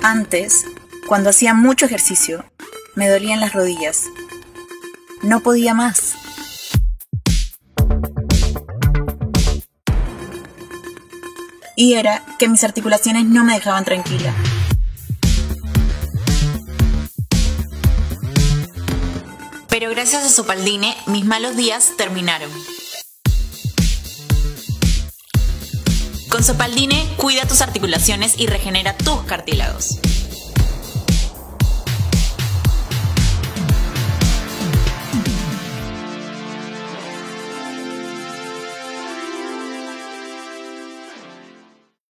Antes, cuando hacía mucho ejercicio, me dolían las rodillas. No podía más. Y era que mis articulaciones no me dejaban tranquila. Pero gracias a Sopaldine, mis malos días terminaron. Con Sopaldine, cuida tus articulaciones y regenera tus cartílagos.